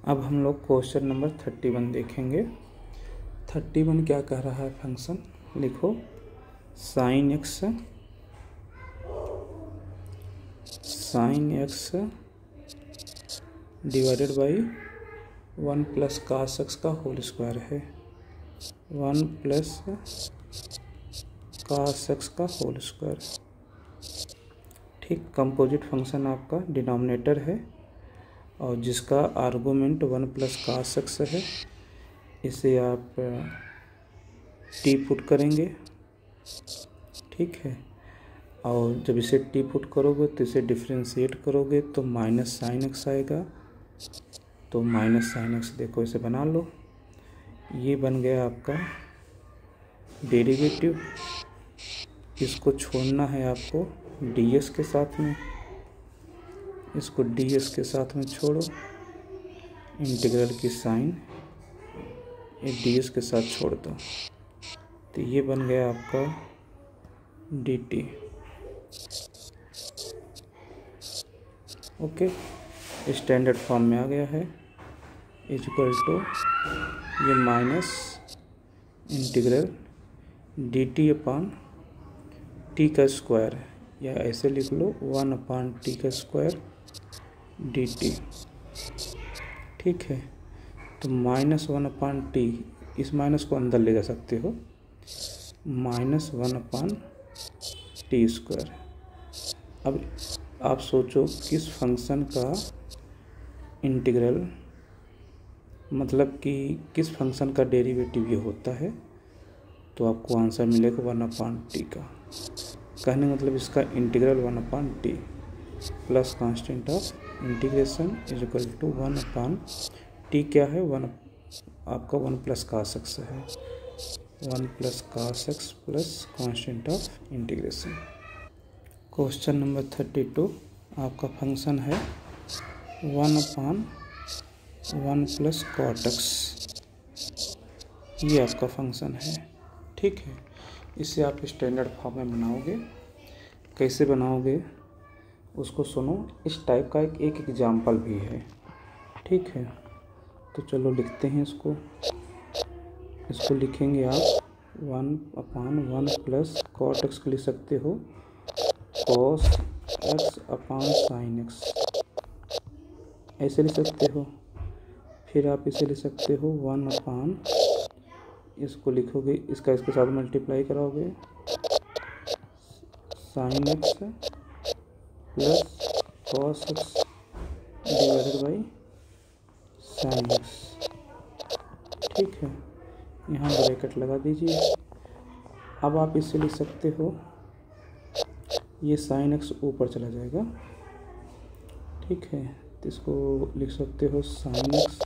अब हम लोग क्वेश्चन नंबर 31 देखेंगे। 31 क्या कह रहा है फंक्शन, लिखो sine x divided by 1 plus cos X का होल स्क्वायर है, 1 प्लस कास एक्स का होल स्क्वायर। ठीक, कंपोजिट फंक्शन आपका डिनोमिनेटर है और जिसका आर्गूमेंट 1 प्लस कास एक्स है, इसे आप टी पुट करेंगे। ठीक है, और जब इसे टी पुट करोगे तो इसे डिफ्रेंशिएट करोगे तो माइनस साइन एक्स आएगा। तो माइनस साइन एक्स देखो इसे बना लो, ये बन गया आपका डेरिवेटिव। इसको छोड़ना है आपको डी एस के साथ में, इसको डी एस के साथ में छोड़ो, इंटीग्रल की साइन डी एस के साथ छोड़ दो, तो ये बन गया आपका D T. Okay, standard form में आ गया है, इक्वल टू ये minus integral D T upon T का स्क्वायर, या ऐसे लिख लो 1 अपान टी का स्क्वायर डी टी। ठीक है, तो माइनस 1 अपान टी, इस माइनस को अंदर ले जा सकते हो, माइनस 1 अपान टी स्क्वायर। अब आप सोचो किस फंक्शन का इंटीग्रल, मतलब कि किस फंक्शन का डेरिवेटिव ये होता है, तो आपको आंसर मिलेगा 1 अपान टी का। कहने मतलब इसका integral 1 upon T plus constant of integration is equal to 1 upon T क्या है, 1 आपका 1 प्लस कास एक्स है, 1 plus cos X plus constant of integration. Question number 32 आपका फंक्शन है 1 अपान 1 प्लस कॉट एक्स, ये आपका फंक्शन है। ठीक है, इसे आप स्टैंडर्ड फॉर्म में बनाओगे। कैसे बनाओगे उसको सुनो, इस टाइप का एक एग्जाम्पल भी है। ठीक है, तो चलो लिखते हैं इसको लिखेंगे आप 1 अपान 1 प्लस कॉट एक्स को लिख सकते हो cos X upon sine x, ऐसे लिख सकते हो। फिर आप इसे लिख सकते हो 1 अपान, इसको लिखोगे, इसका इसके साथ मल्टीप्लाई कराओगे sine x plus cos x divided by sine x. ठीक है, यहाँ ब्रैकेट लगा दीजिए। अब आप इससे लिख सकते हो, ये साइन एक्स ऊपर चला जाएगा। ठीक है, तो इसको लिख सकते हो sine x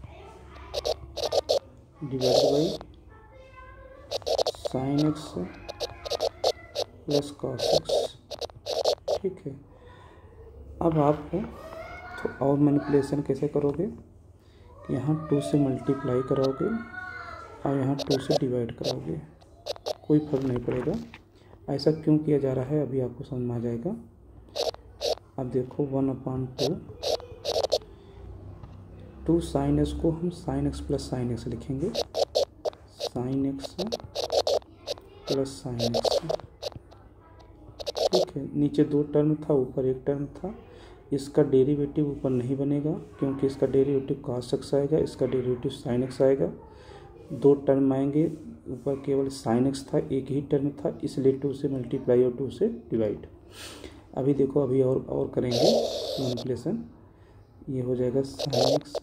divided by sine x plus cos x. ठीक है, अब आप तो और मैनिपुलेशन कैसे करोगे, यहाँ 2 से मल्टीप्लाई कराओगे और यहाँ 2 से डिवाइड कराओगे, कोई फर्क नहीं पड़ेगा। ऐसा क्यों किया जा रहा है अभी आपको समझ में आ जाएगा। अब देखो 1 अपान 2 साइन एक्स को हम sine x plus sine x लिखेंगे, sine x plus sine x. ठीक है, नीचे 2 टर्म था, ऊपर 1 टर्म था। इसका डेरिवेटिव ऊपर नहीं बनेगा क्योंकि इसका डेरिवेटिव cos x आएगा, इसका डेरिवेटिव sin x आएगा। 2 टर्म आएंगे, ऊपर केवल sin x था, एक ही टर्म था, इसलिए 2 से मल्टीप्लाई और 2 से डिवाइड। अभी देखो, अभी और करेंगे मैनिपुलेशन, ये हो जाएगा sin x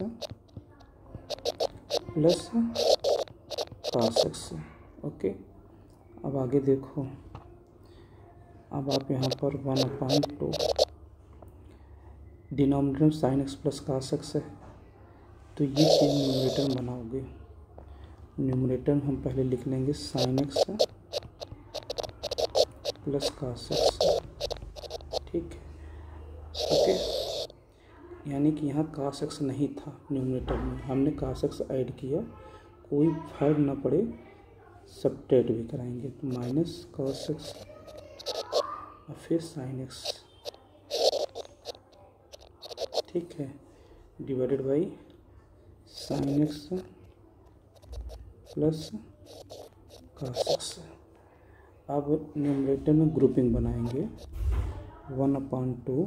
plus cos x। Okay, अब आगे देखो, अब आप यहाँ पर 1 अपान 2, डिनोमिनेटर में sine x plus cos x है, तो ये चीज़ न्यूमरेटर में बनाओगे। न्यूमरेटर में हम पहले लिख लेंगे sine x plus cos x. ठीक है, ओके, यानी कि यहाँ कास एक्स नहीं था न्यूमरेटर में, हमने कास एक्स ऐड किया, कोई फर्क ना पड़े, सब्ट्रैक्ट भी कराएंगे, तो माइनस कास एक्स और फिर साइन एक्स। ठीक है, divided by sine x plus cos x. अब न्यूमरेटर में ग्रुपिंग बनाएंगे 1/2,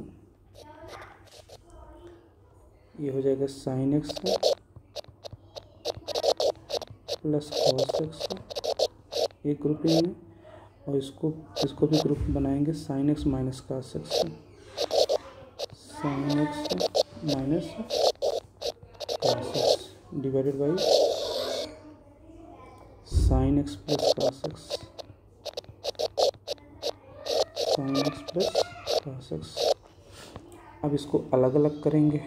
ये हो जाएगा sine x plus cos x, ये ग्रुपिंग में, और इसको भी ग्रुप बनाएंगे sine x minus cos x, sine x minus cos x divided by sine x plus cos x, sine x plus cos x. अब इसको अलग अलग करेंगे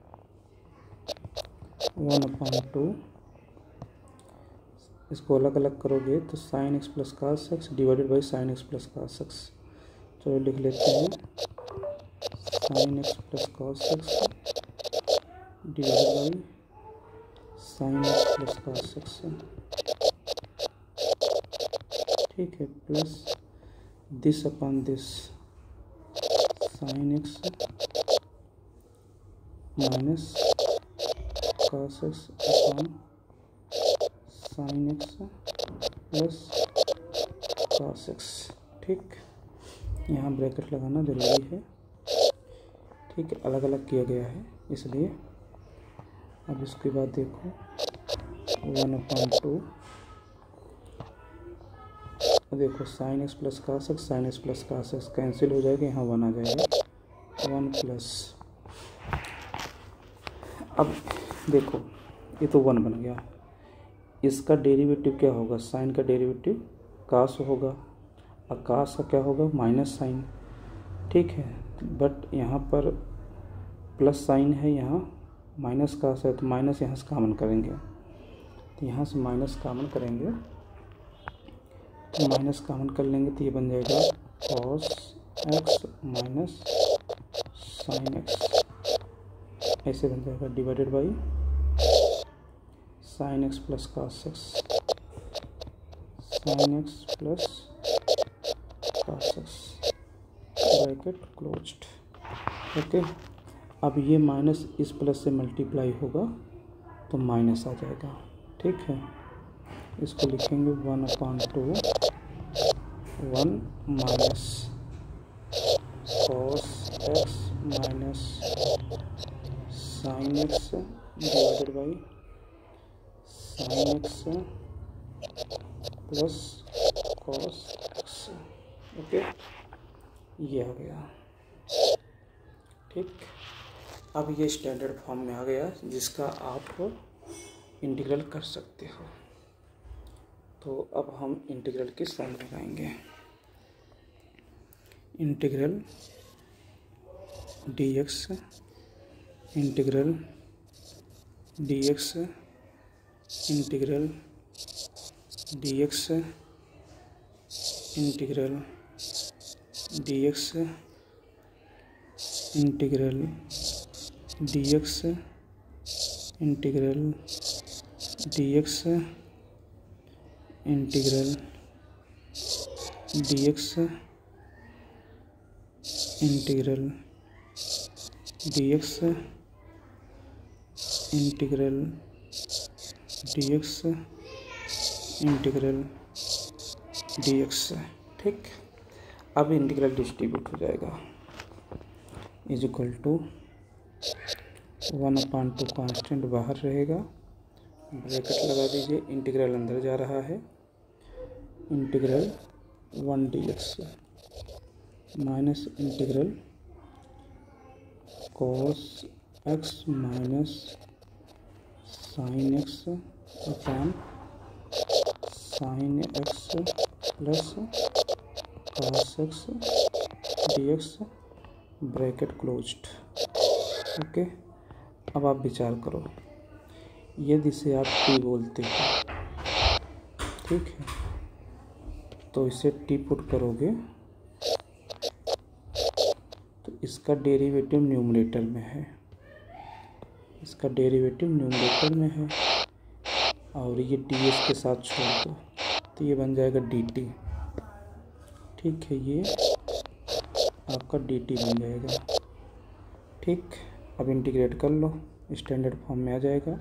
1/2, इसको अलग अलग करोगे तो sine x plus cos x divided by sine x plus cos x. चलो लिख लेते हैं sine x plus cos x divided by sine x plus cos x, ठीक है, plus this upon this sine x minus cos x upon sine x plus cos x. ठीक, यहाँ bracket लगाना ज़रूरी है। ठीक है, अलग अलग किया गया है इसलिए। अब इसके बाद देखो 1/2, देखो sine x plus cos x, sine x plus cos x cancel हो जाएगा, यहाँ 1 आ जाएगा, 1 प्लस। अब देखो ये तो 1 बन गया, इसका डेरिवेटिव क्या होगा, साइन का डेरिवेटिव कास होगा, और कास का क्या होगा माइनस साइन। ठीक है, बट यहाँ पर प्लस साइन है, यहाँ माइनस कास है, तो माइनस यहाँ से कॉमन करेंगे, तो यहाँ से माइनस कॉमन करेंगे, तो माइनस कॉमन कर लेंगे तो ये बन जाएगा cos x minus sine x, ऐसे बन जाएगा divided by sine x plus cos x, sine x plus cos x bracket closed. Okay, अब ये माइनस इस प्लस से मल्टीप्लाई होगा तो माइनस आ जाएगा। ठीक है, इसको लिखेंगे 1/2 1 minus cos x minus sine x divided by sine x plus cos x. Okay, ये आ गया। ठीक, अब ये स्टैंडर्ड फॉर्म में आ गया जिसका आप इंटीग्रल कर सकते हो। तो अब हम इंटीग्रल की सम लगाएंगे। Integral dx, integral dx, integral dx, integral dx, integral dx, integral dx, integral dx, integral dx, integral dx, integral dx। ठीक, अब इंटीग्रल डिस्ट्रीब्यूट हो जाएगा, इज इक्वल टू 1/2 कांस्टेंट बाहर रहेगा, ब्रैकेट लगा दीजिए, इंटीग्रल अंदर जा रहा है, integral 1 dx minus integral cos x minus sine x upon sine x plus cos x dx bracket closed. Okay, अब आप विचार करो, यदि इसे आप टी बोलते हो, ठीक है, तो इसे टी पुट करोगे तो इसका डेरिवेटिव न्यूमरेटर में है, इसका डेरिवेटिव न्यूमरेटर में है, और ये डी एस के साथ छोड़ दो तो ये बन जाएगा डी टी। ठीक है, ये आपका डी टी बन जाएगा। ठीक, अब इंटीग्रेट कर लो स्टैंडर्ड फॉर्म में आ जाएगा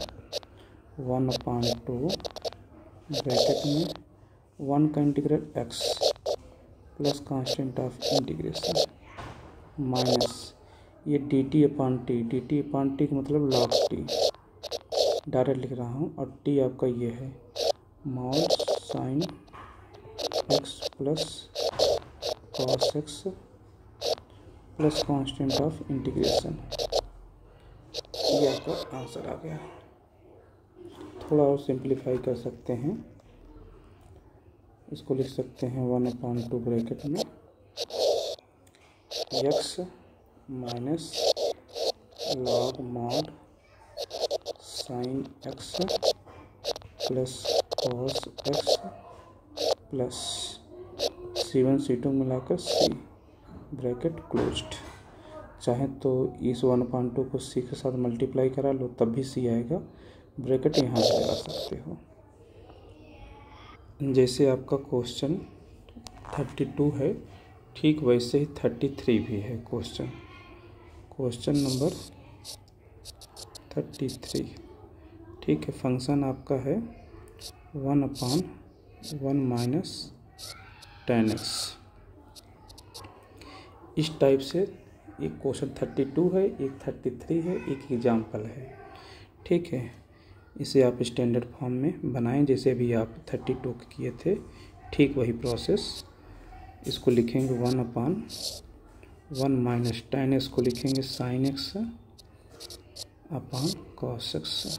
1/2 ब्रैकेट में 1 का integral x plus constant of integration minus ये dt/t का मतलब log t डायरेक्ट लिख रहा हूँ, और t आपका ये है mod sine x plus cos x plus constant of integration. ये आपका आंसर आ गया। थोड़ा और सिंप्लीफाई कर सकते हैं, इसको लिख सकते हैं 1/2 ब्रैकेट में x minus log mod sine x plus cos x plus C1 C2 मिलाकर C ब्रैकेट क्लोज्ड। चाहे तो इस 1/2 को C के साथ मल्टीप्लाई करा लो तब भी C आएगा, ब्रैकेट यहाँ से लगा सकते हो। जैसे आपका क्वेश्चन 32 है ठीक वैसे ही 33 भी है क्वेश्चन नंबर 33। ठीक है, फंक्शन आपका है 1/1 माइनस tan x। इस टाइप से एक क्वेश्चन 32 है, एक 33 है, एक एग्जाम्पल है। ठीक है, इसे आप स्टैंडर्ड फॉर्म में बनाएं जैसे अभी आप 32 किए थे, ठीक वही प्रोसेस। इसको लिखेंगे 1/1 माइनस tan x को लिखेंगे sin x upon cos x।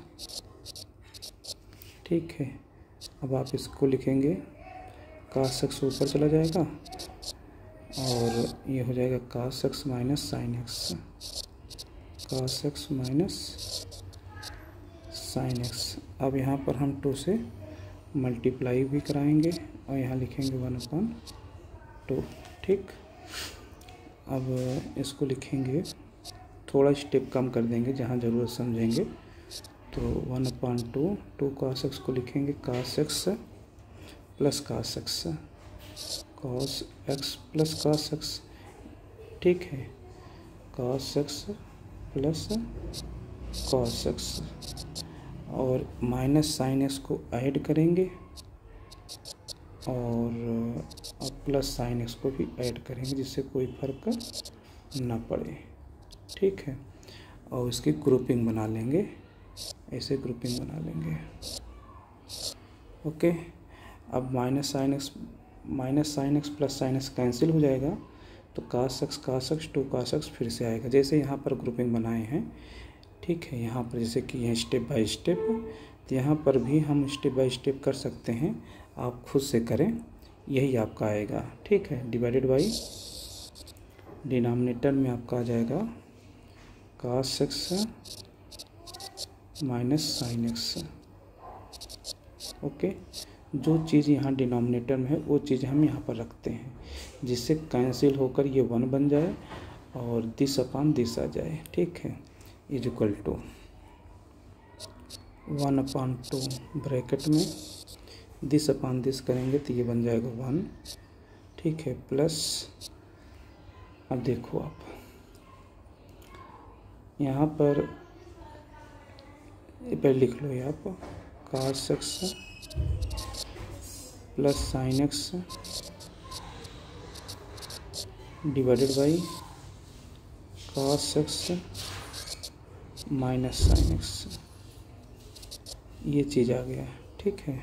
ठीक है, अब आप इसको लिखेंगे cos x ऊपर चला जाएगा और ये हो जाएगा cos x minus sin x, cos x minus sin x। अब यहाँ पर हम 2 से मल्टीप्लाई भी कराएंगे और यहाँ लिखेंगे 1/2। ठीक, अब इसको लिखेंगे, थोड़ा स्टेप कम कर देंगे जहाँ ज़रूरत समझेंगे। तो 1/2 2 cos x को लिखेंगे cos x plus cos x, cos x plus cos x। ठीक है, cos x plus cos x और माइनस sin x को ऐड करेंगे और प्लस sin x को भी ऐड करेंगे जिससे कोई फर्क ना पड़े। ठीक है, और इसकी ग्रुपिंग बना लेंगे, ऐसे ग्रुपिंग बना लेंगे। ओके, अब minus sine x plus sine x cancel हो जाएगा तो cos x 2 cos x फिर से आएगा जैसे यहाँ पर ग्रुपिंग बनाए हैं। ठीक है, यहाँ पर जैसे कि यह स्टेप बाय स्टेप, तो यहाँ पर भी हम स्टेप बाय स्टेप कर सकते हैं, आप खुद से करें, यही आपका आएगा। ठीक है, डिवाइडेड बाई डिनोमिनेटर में आपका आ जाएगा cos x minus sine x। Okay, जो चीज़ यहाँ डिनोमिनेटर में है वो चीज़ हम यहाँ पर रखते हैं जिससे कैंसिल होकर ये 1 बन जाए और दिस अपान दिस आ जाए। ठीक है, इज इक्वल टू 1/2 ब्रैकेट में दिस अपान दिस करेंगे तो ये बन जाएगा 1। ठीक है, प्लस अब देखो आप यहाँ पर पहले लिख लो, यहाँ पर cos x plus sine x divided by cos x minus sine x, ये चीज़ आ गया। ठीक है,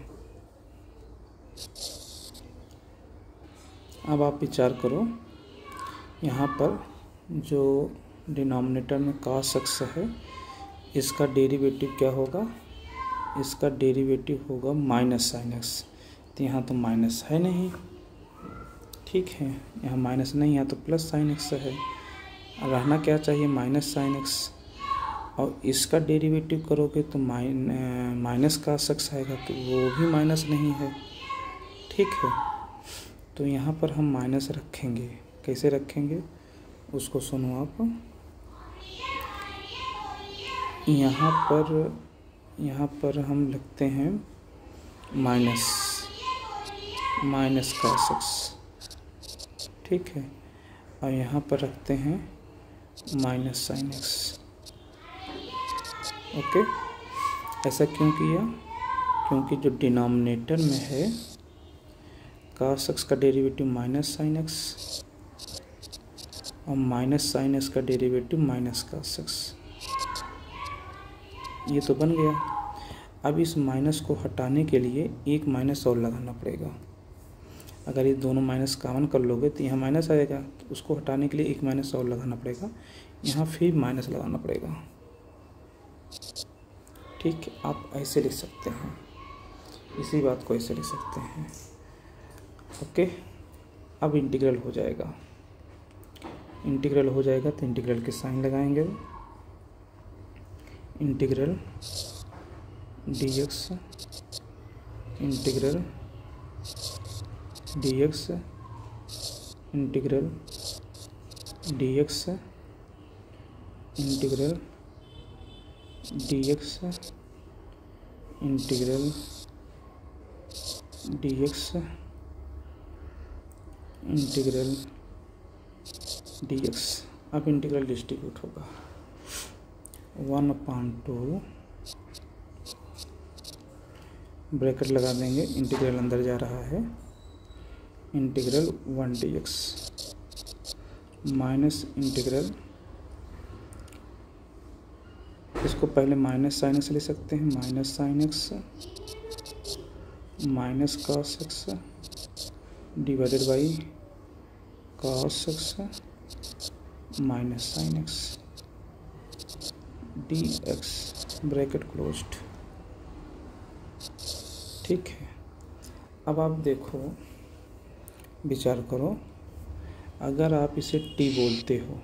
अब आप विचार करो, यहाँ पर जो डिनोमिनेटर में cos x है इसका डेरिवेटिव क्या होगा, इसका डेरिवेटिव होगा माइनस साइन एक्स। तो यहाँ तो माइनस है नहीं, ठीक है, यहाँ माइनस नहीं है तो प्लस साइन एक्स है, रहना क्या चाहिए माइनस साइन एक्स। और इसका डेरिवेटिव करोगे तो माइनस cos x आएगा तो वो भी माइनस नहीं है। ठीक है, तो यहाँ पर हम माइनस रखेंगे, कैसे रखेंगे उसको सुनो आप। यहाँ पर हम लिखते हैं माइनस cos x। ठीक है, और यहाँ पर रखते हैं माइनस साइन एक्स। ओके, ऐसा क्यों किया? क्योंकि जो डिनोमिनेटर में है cos x का डेरिवेटिव माइनस साइन एक्स और माइनस साइन एक्स का डेरिवेटिव माइनस cos x, ये तो बन गया। अब इस माइनस को हटाने के लिए एक माइनस और लगाना पड़ेगा। अगर ये दोनों माइनस कॉमन कर लोगे तो यहाँ माइनस आएगा, तो उसको हटाने के लिए एक माइनस और लगाना पड़ेगा, यहाँ फिर माइनस लगाना पड़ेगा। ठीक है, आप ऐसे लिख सकते हैं, इसी बात को ऐसे लिख सकते हैं। ओके, अब इंटीग्रल हो जाएगा। इंटीग्रल हो जाएगा तो इंटीग्रल के साइन लगाएंगे। Integral dx, integral dx, integral dx, integral dx, integral dx, integral dx। अब इंटीग्रल डिस्ट्रीब्यूट होगा 1/2, ब्रैकेट लगा देंगे, इंटीग्रल अंदर जा रहा है, इंटीग्रल 1 dx माइनस इंटीग्रल, इसको पहले माइनस साइन एक्स ले सकते हैं, minus sine x minus cos x divided by cos x minus sine x dx, bracket closed. ठीक है, अब आप देखो, विचार करो, अगर आप इसे t बोलते हो,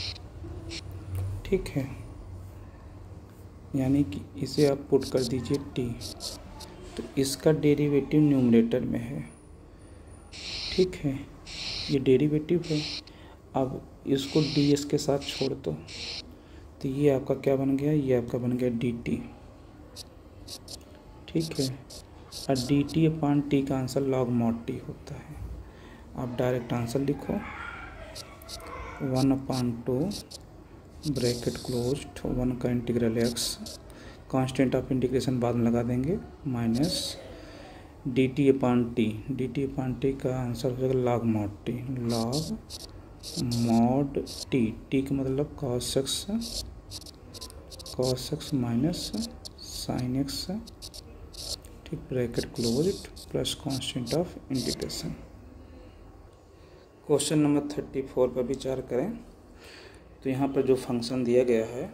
ठीक है, यानी कि इसे आप पुट कर दीजिए t, तो इसका डेरिवेटिव न्यूमरेटर में है। ठीक है, ये डेरिवेटिव है। अब इसको ds के साथ छोड़ दो, तो ये आपका क्या बन गया? ये आपका बन गया dt। ठीक है, और dt/t का आंसर log mod t होता है। आप डायरेक्ट आंसर लिखो 1/2 ब्रैकेट क्लोज्ड 1 का integral x, constant of integration बाद में लगा देंगे, माइनस dt/t का आंसर हो जाएगा log mod t, log mod t का मतलब cos x minus sine x, ठीक, bracket closed plus constant of integration. Question number 34 पर विचार करें तो यहाँ पर जो फंक्शन दिया गया है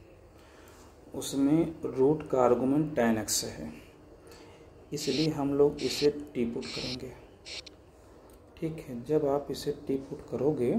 उसमें रूट का आर्गुमेंट tan x है, इसलिए हम लोग इसे t पुट करेंगे। ठीक है, जब आप इसे t पुट करोगे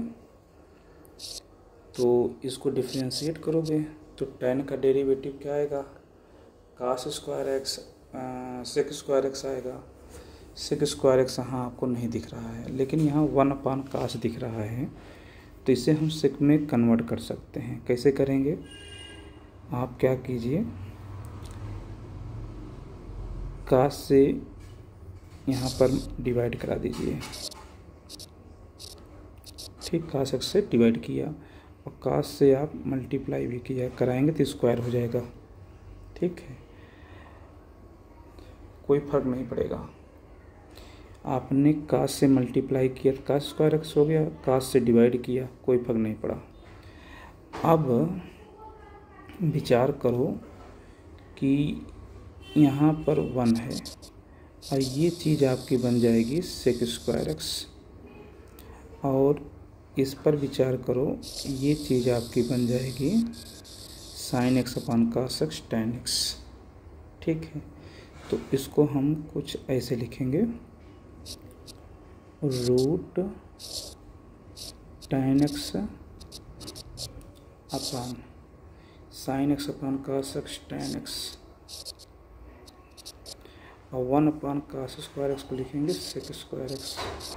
तो इसको डिफ्रेंशिएट करोगे तो tan का डेरिवेटिव क्या आएगा? cos square x sec square x आएगा। sec स्क्वायर x हाँ आपको नहीं दिख रहा है, लेकिन यहाँ 1/cos दिख रहा है, तो इसे हम sec में कन्वर्ट कर सकते हैं। कैसे करेंगे? आप क्या कीजिए, cos से यहाँ पर डिवाइड करा दीजिए। ठीक, cos x से डिवाइड किया और cos से आप मल्टीप्लाई भी किया, कराएंगे तो स्क्वायर हो जाएगा। ठीक है, कोई फर्क नहीं पड़ेगा। आपने cos से मल्टीप्लाई किया तो cos स्क्वायर x हो गया, cos से डिवाइड किया, कोई फर्क नहीं पड़ा। अब विचार करो कि यहाँ पर 1 है और ये चीज़ आपकी बन जाएगी sec स्क्वायर x, और इस पर विचार करो, ये चीज़ आपकी बन जाएगी sin x/cos x tan x। ठीक है, तो इसको हम कुछ ऐसे लिखेंगे, root tan x upon sin x/cos x tan x, और 1/cos स्क्वायर x को लिखेंगे sec स्क्वायर x।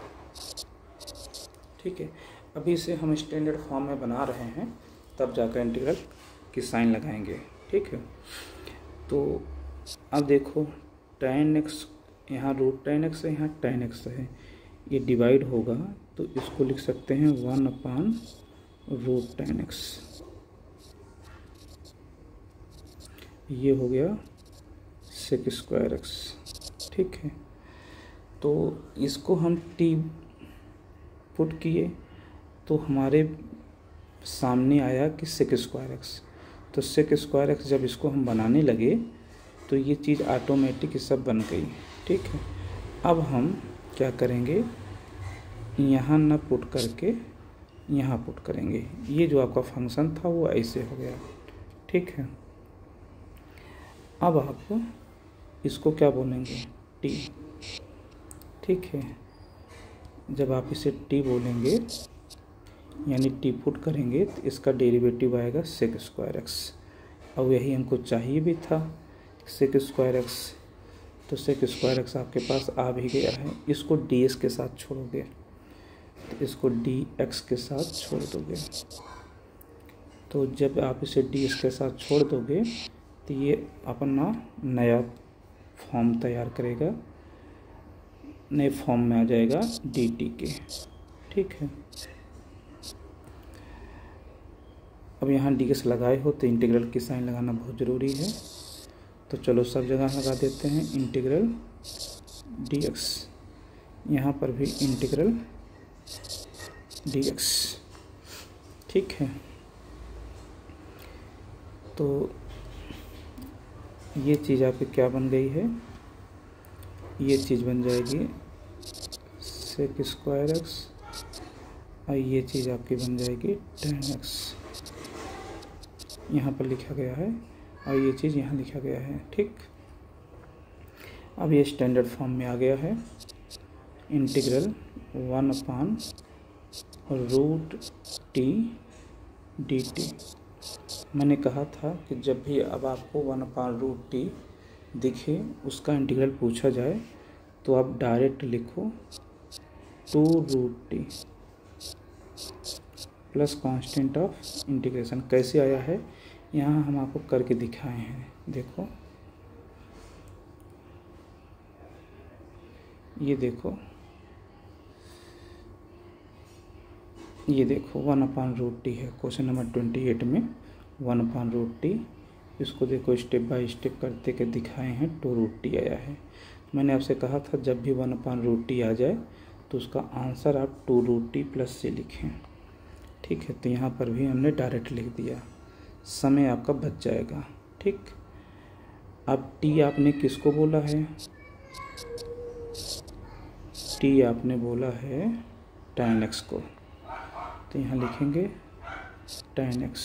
ठीक है, अभी इसे हम स्टैंडर्ड फॉर्म में बना रहे हैं, तब जाकर इंटीग्रल की साइन लगाएंगे। ठीक है, तो अब देखो tan x, यहाँ रूट tan x है, यहाँ tan x है, ये डिवाइड होगा तो इसको लिख सकते हैं 1/√tan x। ये हो गया सेक स्क्वायर एक्स। ठीक है, तो इसको हम टी पुट किए तो हमारे सामने आया कि सेक स्क्वायर एक्स। तो सेक स्क्वायर एक्स जब इसको हम बनाने लगे तो ये चीज़ ऑटोमेटिक सब बन गई। ठीक है, अब हम क्या करेंगे, यहाँ ना पुट करके यहाँ पुट करेंगे। ये जो आपका फंक्शन था वो ऐसे हो गया। ठीक है, अब आप इसको क्या बोलेंगे, टी। ठीक है, जब आप इसे टी बोलेंगे यानी टी पुट करेंगे तो इसका डेरिवेटिव आएगा सेक स्क्वायर एक्स। अब यही हमको चाहिए भी था, सेक स्क्वायर एक्स। तो सेक स्क्वायर एक्स आपके पास आ भी गया है। इसको डी एक्स के साथ छोड़ोगे तो इसको डी एक्स के साथ छोड़ दोगे। तो जब आप इसे डी एक्स के साथ छोड़ दोगे तो ये अपना नया फॉर्म तैयार करेगा, नए फॉर्म में आ जाएगा डी टी के। ठीक है, अब यहाँ डी एक्स लगाए हो तो इंटीग्रल की साइन लगाना बहुत ज़रूरी है। तो चलो सब जगह लगा देते हैं इंटीग्रल डी एक्स, यहाँ पर भी इंटीग्रल डी एक्स। ठीक है, तो ये चीज़ आपकी क्या बन गई है, ये चीज़ बन जाएगी सेक स्क्वायर एक्स और ये चीज़ आपकी बन जाएगी tan एक्स। यहाँ पर लिखा गया है और ये चीज़ यहाँ लिखा गया है। ठीक, अब ये स्टैंडर्ड फॉर्म में आ गया है। Integral 1/√t dt। मैंने कहा था कि जब भी अब आपको 1/√t दिखे, उसका इंटीग्रल पूछा जाए तो आप डायरेक्ट लिखो 2√t plus constant of integration. कैसे आया है यहाँ हम आपको करके दिखाए हैं। देखो, ये देखो, ये देखो 1/√t है। क्वेश्चन नंबर 28 में 1/√t, इसको देखो स्टेप बाय स्टेप करते के दिखाए हैं, 2√t आया है। मैंने आपसे कहा था जब भी 1/√t आ जाए तो उसका आंसर आप 2√t प्लस से लिखें। ठीक है, तो यहाँ पर भी हमने डायरेक्ट लिख दिया, समय आपका बच जाएगा। ठीक, अब टी आपने किसको बोला है, टी आपने बोला है tan x को, तो यहाँ लिखेंगे tan x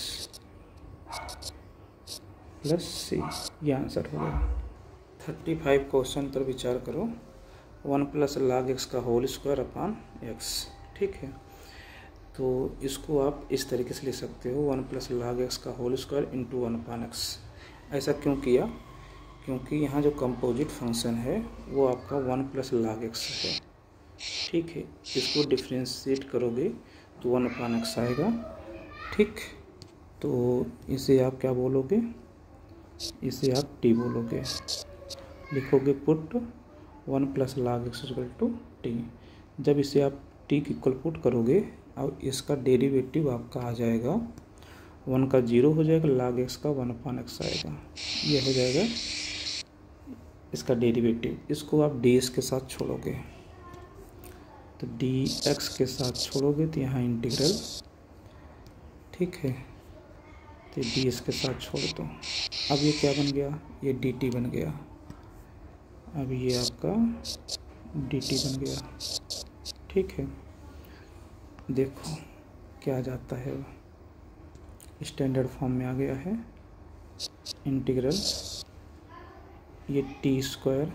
प्लस सी, ये आंसर हो गया। 35 क्वेश्चन पर विचार करो। 1 + log x का होल स्क्वायर अपॉन x। ठीक है, तो इसको आप इस तरीके से लिख सकते हो 1 + log x का होल स्क्वायर इंटू 1/x। ऐसा क्यों किया, क्योंकि यहाँ जो कंपोजिट फंक्शन है वो आपका 1 + log x है। ठीक है, इसको डिफ्रेंशिएट करोगे तो 1/x आएगा। ठीक, तो इसे आप क्या बोलोगे, इसे आप t बोलोगे। लिखोगे पुट 1 + log x = t। जब इसे आप t की इक्वल पुट करोगे और इसका डेरिवेटिव आपका आ जाएगा, 1 का 0 हो जाएगा, log x का 1/x आएगा। ये हो जाएगा इसका डेरिवेटिव। इसको आप ds के साथ छोड़ोगे तो dx के साथ छोड़ोगे तो यहाँ इंटीग्रल। ठीक है, तो ds के साथ छोड़ दो। अब ये क्या बन गया, ये dt बन गया। अब ये आपका dt बन गया। ठीक है, देखो क्या आ जाता है, स्टैंडर्ड फॉर्म में आ गया है। इंटीग्रल ये t²,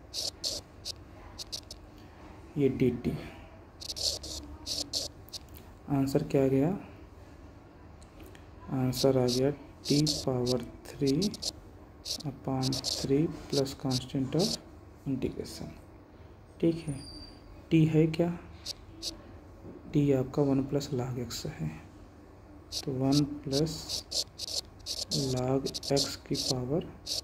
ये dt। आंसर क्या आ गया, आंसर आ गया t⁻3/3 plus constant of integration. ठीक है, t है क्या, t आपका 1 + log x है, तो 1 + log x की power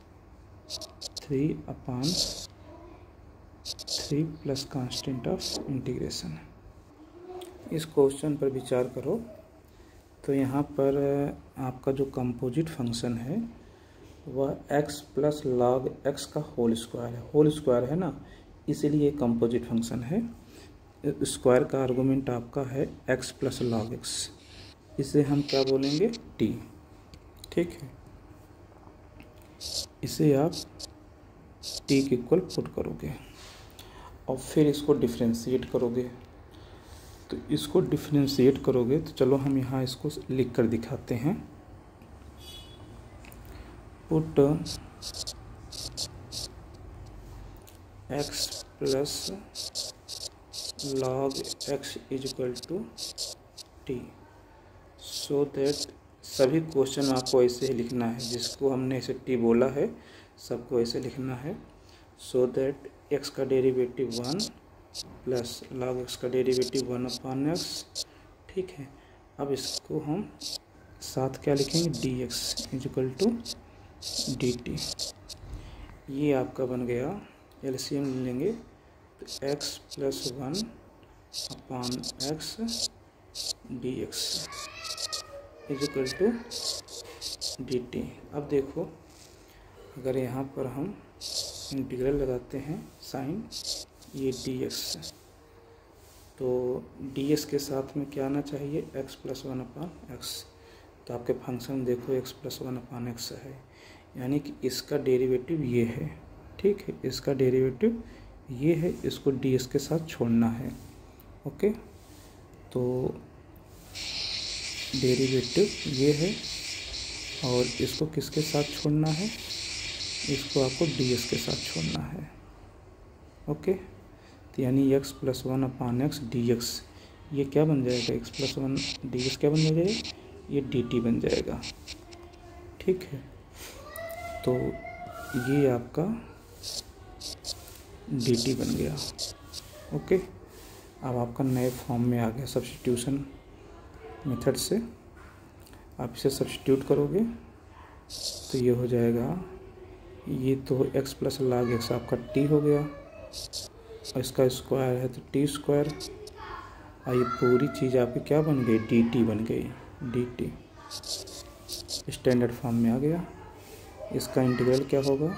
3/3 plus constant of integration. इस क्वेश्चन पर विचार करो। तो यहाँ पर आपका जो कंपोजिट फंक्शन है वह x प्लस लॉग x का होल स्क्वायर है। होल स्क्वायर है ना, इसीलिए कंपोजिट फंक्शन है। स्क्वायर का आर्गूमेंट आपका है x प्लस लॉग x, इसे हम क्या बोलेंगे, t। ठीक है, इसे आप t के इक्वल पुट करोगे और फिर इसको डिफ्रेंशिएट करोगे। तो इसको डिफ्रेंशिएट करोगे तो चलो हम यहाँ इसको लिख कर दिखाते हैं। Put x plus log x is equal to t, so that सभी क्वेश्चन आपको ऐसे ही लिखना है, जिसको हमने ऐसे टी बोला है सबको ऐसे लिखना है। सो दैट x का डेरिवेटिव 1 प्लस लॉग x का डेरिवेटिव 1/x। ठीक है, अब इसको हम साथ क्या लिखेंगे, dx is equal to dt। ये आपका बन गया, एलसीएम लेंगे तो x plus 1/x dx is equal to dt। अब देखो, अगर यहाँ पर हम इंटीग्रल लगाते हैं साइन ये dx, तो dx के साथ में क्या आना चाहिए, x प्लस 1/x। तो आपके फंक्शन देखो x प्लस 1/x है, यानी कि इसका डेरिवेटिव ये है। ठीक है, इसका डेरिवेटिव ये है, इसको ds के साथ छोड़ना है। ओके, तो डेरिवेटिव ये है और इसको किसके साथ छोड़ना है, इसको आपको ds के साथ छोड़ना है। ओके, तो यानी x प्लस 1/x dx, ये क्या बन जाएगा, x प्लस 1 dx क्या बन जाएगा, ये dt बन जाएगा। ठीक है, तो ये आपका dt बन गया। ओके, अब आपका नए फॉर्म में आ गया सब्स्टिट्यूशन मेथड से। आप इसे सब्स्टिट्यूट करोगे तो ये हो जाएगा, ये तो x प्लस लॉग x आपका t हो गया और इसका स्क्वायर है तो t स्क्वायर, और ये पूरी चीज़ आपकी क्या बन गई, dt बन गई, dt स्टैंडर्ड फॉर्म में आ गया। इसका इंटीग्रल क्या होगा,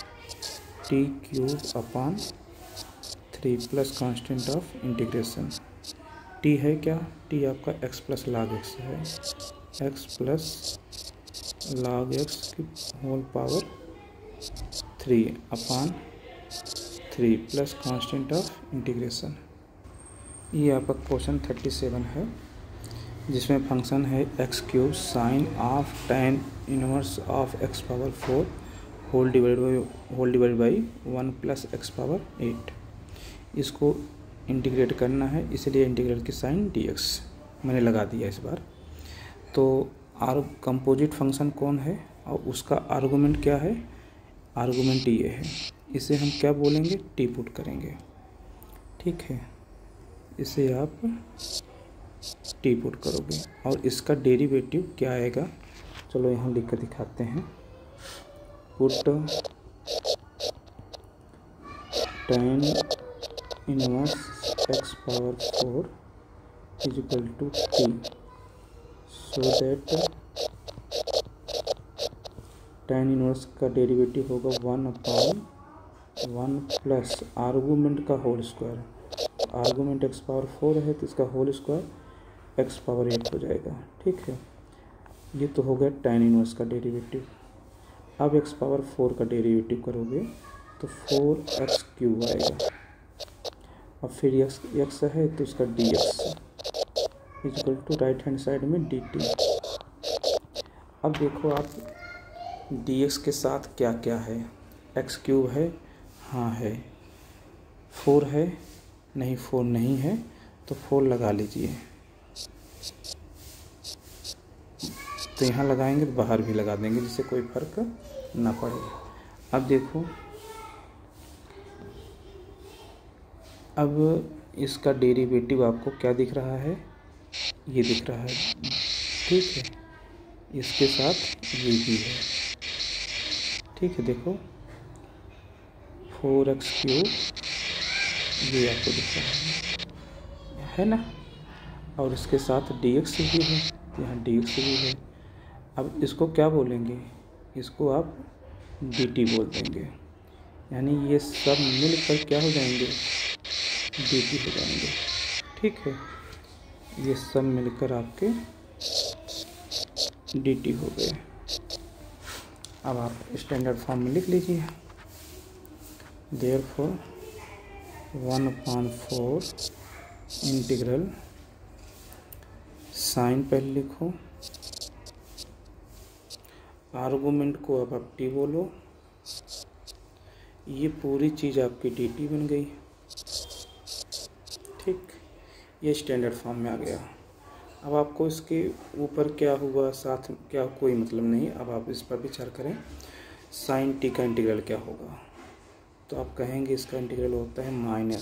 t³ plus constant of integration. t है क्या, t आपका x प्लस लॉग x है, x प्लस लॉग x की whole power 3/3 plus constant of integration. ये आपका क्वेश्चन 37 है, जिसमें फंक्शन है x³ sine of tan inverse of x power 4 whole divide by 1 plus x power 8। इसको integrate करना है, इसलिए इंटीग्रल की साइन dx मैंने लगा दिया इस बार। तो कंपोजिट फंक्शन कौन है और उसका आर्गूमेंट क्या है, आर्गूमेंट ये है, इसे हम क्या बोलेंगे, टी पुट करेंगे। ठीक है, इसे आप टी पुट करोगे और इसका डेरिवेटिव क्या आएगा, चलो यहाँ लिख कर दिखाते हैं। Put tan inverse x power 4 is equal to t, so that tan inverse का डेरिवेटिव होगा 1/1 प्लस आर्गूमेंट का whole square. Argument x power 4 है तो इसका होल स्क्वायर x पावर 8 हो जाएगा। ठीक है, ये तो हो गया tan इनवर्स का डेरिवेटिव। अब x पावर 4 का डेरिवेटिव करोगे तो 4x³ आएगा और फिर x है तो इसका dx is equal to right hand side में dt। अब देखो आप dx के साथ क्या क्या है, x³ है, हाँ है, 4 है, नहीं 4 नहीं है तो 4 लगा लीजिए। तो यहाँ लगाएंगे तो बाहर भी लगा देंगे, जिससे कोई फर्क ना पड़े। अब देखो, अब इसका डेरिवेटिव आपको क्या दिख रहा है, ये दिख रहा है। ठीक है, इसके साथ ये भी है। ठीक है, देखो 4x³ ये आपको दिख रहा है ना, और इसके साथ dx भी है, यहाँ dx भी है। अब इसको क्या बोलेंगे, इसको आप dt बोल देंगे, यानी ये सब मिलकर क्या हो जाएंगे, dt हो जाएंगे। ठीक है, ये सब मिलकर आपके dt हो गए। अब आप स्टैंडर्ड फॉर्म में लिख लीजिए, देयरफॉर 1/4 इंटीग्रल साइन पहले लिखो, आर्गूमेंट को अब आप टी बोलो, ये पूरी चीज़ आपकी dt बन गई। ठीक, ये स्टैंडर्ड फॉर्म में आ गया। अब आपको इसके ऊपर क्या हुआ साथ क्या कोई मतलब नहीं, अब आप इस पर विचार करें साइन टी का इंटीग्रल क्या होगा। तो आप कहेंगे इसका इंटीग्रल होता है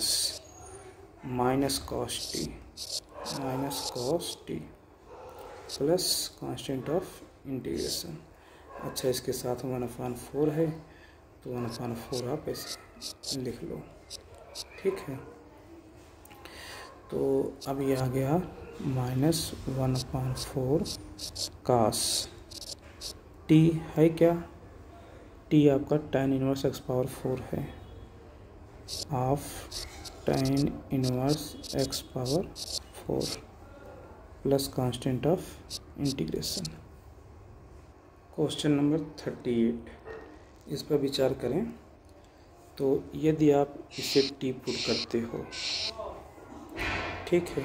minus cos t plus constant of integration. अच्छा, इसके साथ 1/4 है तो 1/4 आप ऐसे लिख लो। ठीक है, तो अब ये आ गया -1/4 कास टी है क्या, टी आपका tan इनवर्स x⁴ है, of tan inverse x⁴ plus constant of integration. Question number 38, इस पर विचार करें। तो यदि आप इसे टी पुट करते हो, ठीक है,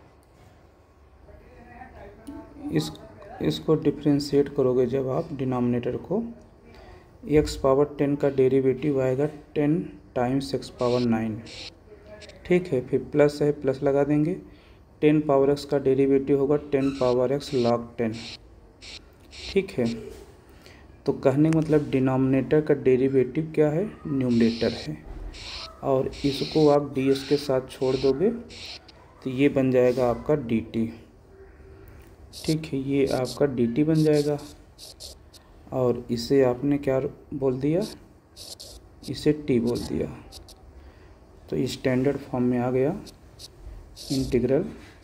इसको डिफ्रेंशिएट करोगे जब आप डिनोमिनेटर को, x⁻10 का डेरिवेटिव आएगा 10 टाइम्स x⁻9। ठीक है, फिर प्लस है, प्लस लगा देंगे, 10 पावर x का डेरिवेटिव होगा 10 पावर x log 10। ठीक है, तो कहने का मतलब डिनोमिनेटर का डेरिवेटिव क्या है, न्यूमरेटर है, और इसको आप ds के साथ छोड़ दोगे तो ये बन जाएगा आपका dt। ठीक है, ये आपका dt बन जाएगा, और इसे आपने क्या बोल दिया, इसे t बोल दिया। तो स्टैंडर्ड फॉर्म में आ गया इंटीग्रल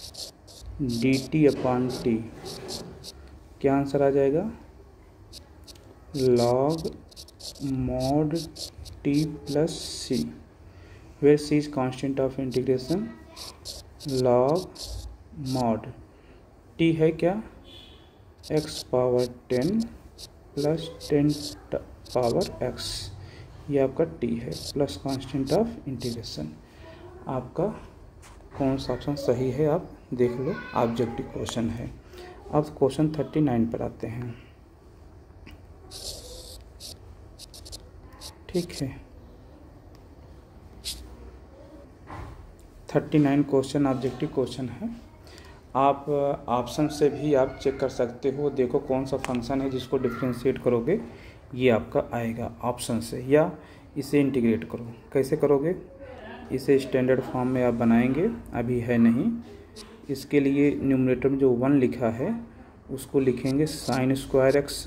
dt/t। क्या आंसर आ जाएगा, log mod t plus c, where c is constant of integration, log mod t है क्या, x⁻10 प्लस 10 पावर x, ये आपका t है, प्लस कांस्टेंट ऑफ इंटीग्रेशन। आपका कौन सा ऑप्शन सही है आप देख लो, ऑब्जेक्टिव क्वेश्चन है। अब क्वेश्चन 39 पर आते हैं। ठीक है, 39 क्वेश्चन ऑब्जेक्टिव क्वेश्चन है। आप ऑप्शन से भी आप चेक कर सकते हो, देखो कौन सा फंक्शन है जिसको डिफ्रेंशिएट करोगे ये आपका आएगा ऑप्शन से, या इसे इंटीग्रेट करो। कैसे करोगे, इसे स्टैंडर्ड फॉर्म में आप बनाएंगे, अभी है नहीं। इसके लिए न्यूमरेटर में जो 1 लिखा है उसको लिखेंगे sin square x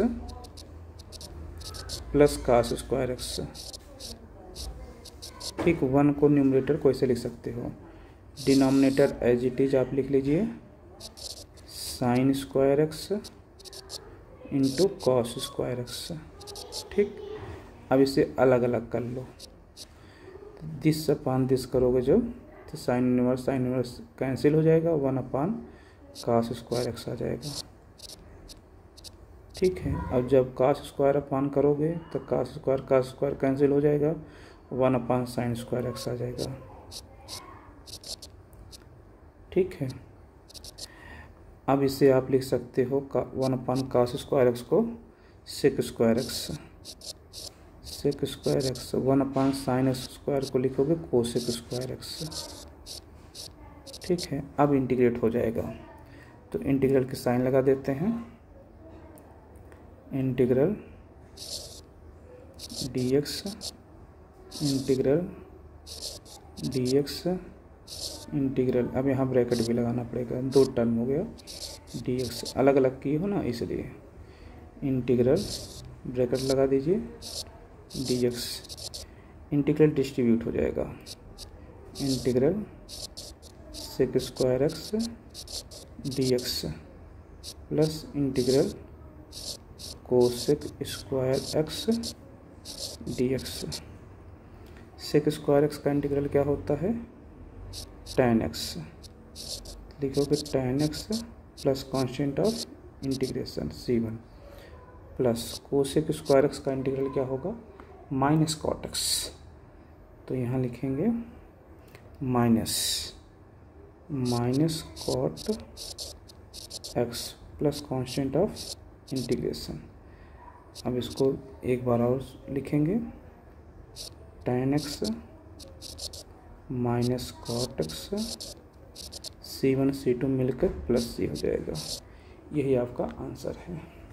plus cos square x. ठीक, 1 को न्यूमरेटर को ऐसे लिख सकते हो, डिनोमिनेटर एज इट इज आप लिख लीजिए sin square x into cos square x. ठीक, अब इसे अलग अलग कर लो, दिस अपान दिस करोगे जब तो साइन इनवर्स कैंसिल हो जाएगा, 1/cos स्क्वायर एक्स आ जाएगा। ठीक है, अब जब cos स्क्वायर अपान करोगे तो cos स्क्वायर कैंसिल हो जाएगा, 1/sin स्क्वायर एक्स आ जाएगा। ठीक है, अब इसे आप लिख सकते हो 1/cos स्क्वायर एक्स को sec square x, 1/sin square को लिखोगे cosec स्क्वायर एक्स। ठीक है, अब इंटीग्रेट हो जाएगा, तो इंटीग्रल के साइन लगा देते हैं, इंटीग्रल dx इंटीग्रल, अब यहाँ ब्रैकेट भी लगाना पड़ेगा, 2 टर्म हो गया, dx अलग अलग की हो ना इसलिए, इंटीग्रल ब्रैकेट लगा दीजिए dx, इंटीग्रल डिस्ट्रीब्यूट हो जाएगा, integral sec square x dx plus integral cosec square x d x. Sec square x का इंटीग्रल क्या होता है? tan x. लिखोगे tan x plus constant of integration c1 plus cosec square x का integral क्या होगा? Minus cot x. तो यहाँ लिखेंगे minus cot x plus constant of integration. अब इसको एक बार और लिखेंगे, tan x minus cot x, c1 c2 मिलकर प्लस c हो जाएगा। यही आपका आंसर है।